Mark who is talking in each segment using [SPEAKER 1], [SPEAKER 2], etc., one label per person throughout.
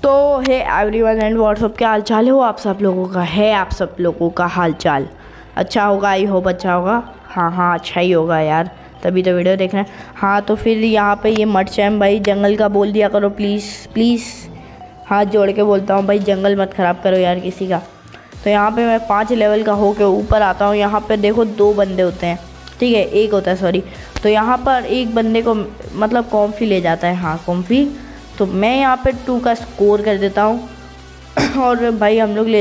[SPEAKER 1] तो है everyone and WhatsApp, क्या हाल चाल हो आप सब लोगों का? है आप सब लोगों का हाल चाल अच्छा होगा, आई होप अच्छा होगा। हाँ अच्छा ही होगा यार, तभी तो वीडियो देख रहे हैं। हाँ तो फिर यहाँ पे ये मटचैम भाई जंगल का बोल दिया करो प्लीज़ प्लीज़, हाथ जोड़ के बोलता हूँ भाई, जंगल मत ख़राब करो यार किसी का। तो यहाँ पे मैं 5 लेवल का हो के ऊपर आता हूँ। यहाँ पे देखो 2 बंदे होते हैं, ठीक है, एक होता है सॉरी। तो यहाँ पर एक बंदे को मतलब कॉम्फी ले जाता है, हाँ कॉम्फी। तो मैं यहाँ पे 2 का स्कोर कर देता हूँ और भाई हम लोग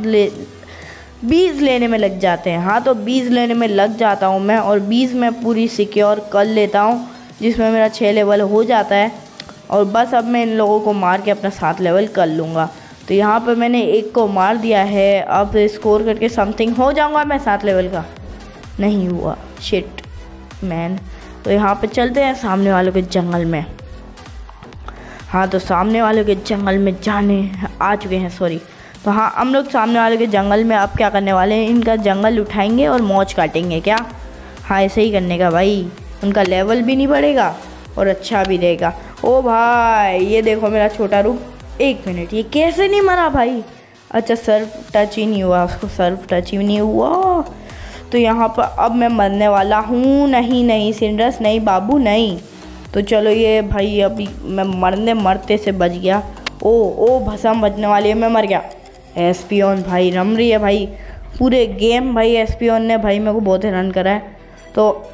[SPEAKER 1] 20 लेने में लग जाते हैं। हाँ तो 20 लेने में लग जाता हूँ मैं, और 20 में पूरी सिक्योर कर लेता हूँ, जिसमें मेरा 6 लेवल हो जाता है। और बस अब मैं इन लोगों को मार के अपना 7 लेवल कर लूँगा। तो यहाँ पे मैंने एक को मार दिया है, अब स्कोर करके समथिंग हो जाऊँगा मैं 7 लेवल का। नहीं हुआ, शिट मैन। तो यहाँ पे चलते हैं सामने वालों के जंगल में। हाँ तो सामने वालों के जंगल में जाने आ चुके हैं, सॉरी। तो हाँ हम लोग सामने वालों के जंगल में अब क्या करने वाले हैं, इनका जंगल उठाएंगे और मौज काटेंगे क्या? हाँ ऐसे ही करने का भाई, उनका लेवल भी नहीं बढ़ेगा और अच्छा भी रहेगा। ओ भाई ये देखो मेरा छोटा रूप, 1 मिनट, ये कैसे नहीं मरा भाई? अच्छा सर्फ टच ही नहीं हुआ उसको, सर्फ टच ही नहीं हुआ। तो यहाँ पर अब मैं मरने वाला हूँ। नहीं सिंड्रस नहीं बाबू नहीं। तो चलो ये भाई अभी मैं मरते से बच गया। ओ भसम बचने वाली है, मैं मर गया। एस्पियन भाई रम रही है भाई, पूरे गेम भाई एस्पियन ने भाई मेरे को बहुत हैरान करा है। तो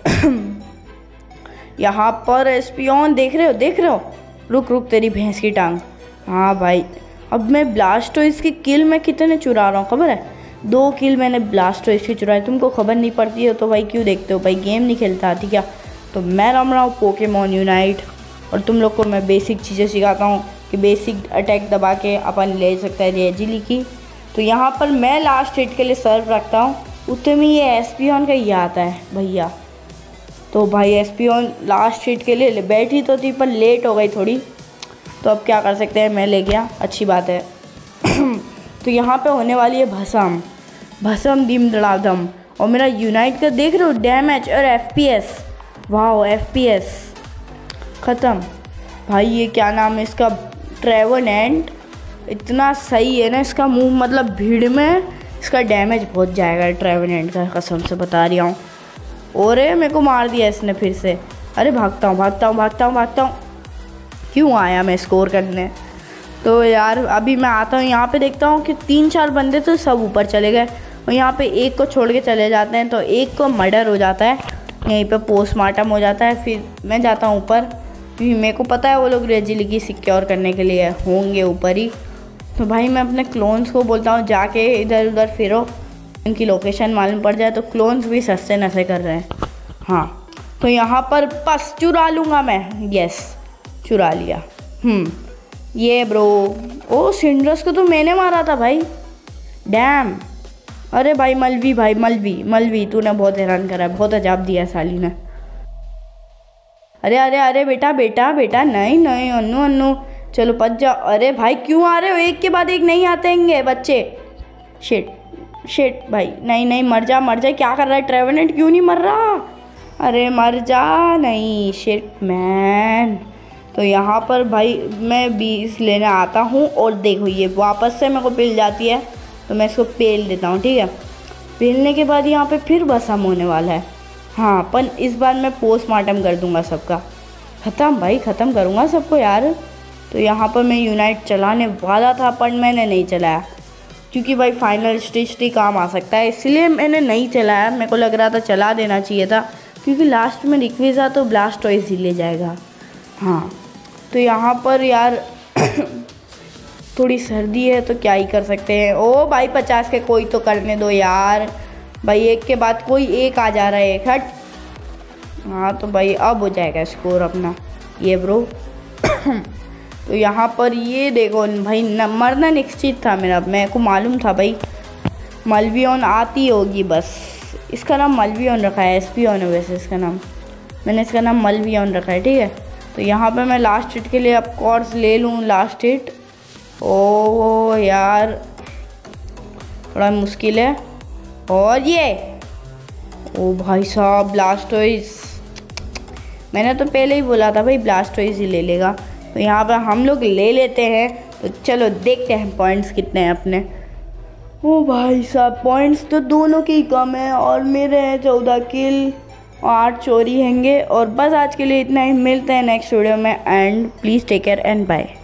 [SPEAKER 1] यहाँ पर एस्पियन देख रहे हो, रुक तेरी भैंस की टांग। हाँ भाई अब मैं ब्लास्टोइस की किल मैं कितने चुरा रहा हूँ खबर है? 2 किल मैंने ब्लास्टोइस की चुराई। तुमको खबर नहीं पड़ती है तो भाई क्यों देखते हो भाई, गेम नहीं खेलता आती क्या? तो मैं रम रहा हूँ पोकेमॉन यूनाइट, और तुम लोग को मैं बेसिक चीज़ें सिखाता हूँ कि बेसिक अटैक दबा के अपन ले सकता है रेजिली की। तो यहाँ पर मैं लास्ट हिट के लिए सर्व रखता हूँ, उतने में ये एस्पियन का ही आता है भैया। तो भाई एस्पियन लास्ट हिट के लिए बैठी तो थी पर लेट हो गई थोड़ी, तो अब क्या कर सकते हैं, मैं ले गया, अच्छी बात है। तो यहाँ पे होने वाली है भसम दिम दड़ादम, और मेरा यूनाइट का देख रहे हो डैमेज और FPS, वाह FPS ख़त्म भाई। ये क्या नाम है इसका, ट्रेवेनेंट, इतना सही है ना इसका मूव, मतलब भीड़ में इसका डैमेज बहुत जाएगा ट्रेवेनेंट का, कसम से बता रहा हूँ। और मेरे को मार दिया इसने फिर से। अरे भागता हूँ, क्यों आया मैं स्कोर करने? तो यार अभी मैं आता हूँ यहाँ पे, देखता हूँ कि 3-4 बंदे तो सब ऊपर चले गए, और यहाँ पे एक को छोड़ के चले जाते हैं। तो एक को मर्डर हो जाता है, यहीं पे पोस्टमार्टम हो जाता है। फिर मैं जाता हूँ ऊपर, क्योंकि मेरे को पता है वो लोग रेजिली की सिक्योर करने के लिए होंगे ऊपर ही। तो भाई मैं अपने क्लोन्स को बोलता हूँ जाके इधर उधर फिरो, इनकी लोकेशन मालूम पड़ जाए। तो क्लोन्स भी सस्ते नशे कर रहे हैं। हाँ तो यहाँ पर बस चुरा लूँगा मैं, यस चुरा लिया। ये ब्रो, ओ सिंड्रस को तो मैंने मारा था भाई, डैम। अरे भाई मलवी तूने बहुत हैरान करा है, बहुत अजाब दिया साली ने। अरे बेटा नहीं अन्नू चलो पच जाओ। अरे भाई क्यों आ रहे हो, एक के बाद एक नहीं आते हैं बच्चे। शिट भाई, नहीं मर जा, क्या कर रहा है ट्रेवेनेंट, क्यों नहीं मर रहा? अरे मर जा, नहीं शिट मैन। तो यहाँ पर भाई मैं 20 लेने आता हूँ, और देखो ये वापस से मेरे को पिल जाती है, तो मैं इसको पेल देता हूँ, ठीक है। पेलने के बाद यहाँ पे फिर भसम होने वाला है। हाँ पर इस बार मैं पोस्टमार्टम कर दूँगा सबका, ख़त्म करूँगा सबको यार। तो यहाँ पर मैं यूनाइट चलाने वाला था पर मैंने नहीं चलाया, क्योंकि भाई फाइनल स्टेज ही काम आ सकता है, इसलिए मैंने नहीं चलाया। मेरे को लग रहा था चला देना चाहिए था, क्योंकि लास्ट में रिक्वेजा तो ब्लास्टोइस ही ले जाएगा। हाँ तो यहाँ पर यार थोड़ी सर्दी है तो क्या ही कर सकते हैं। ओ भाई 50 के कोई तो करने दो यार भाई, एक के बाद कोई एक आ जा रहा है, हट। हाँ तो भाई अब हो जाएगा स्कोर अपना, ये ब्रो। तो यहाँ पर ये देखो भाई मरना निश्चित था मेरा, मेरे को मालूम था भाई मलवियन आती होगी, बस इसका नाम मलवियन रखा है, एस्पियन है वैसे इसका नाम, मैंने इसका नाम मलवियन रखा है, ठीक है। तो यहाँ पे मैं लास्ट हिट के लिए अब कोर्स ले लूँ, लास्ट हिट। ओ यार थोड़ा मुश्किल है, और ये ओ भाई साहब ब्लास्टोइस, मैंने तो पहले ही बोला था भाई ब्लास्टोइस ही ले लेगा। तो यहाँ पर हम लोग ले लेते हैं तो चलो देखते हैं पॉइंट्स कितने हैं अपने। ओ भाई साहब, पॉइंट्स तो दोनों के ही कम है और मेरे हैं 14 किल, 8 चोरी हैंगे। और बस आज के लिए इतना ही, मिलते हैं नेक्स्ट वीडियो में and please take care and bye.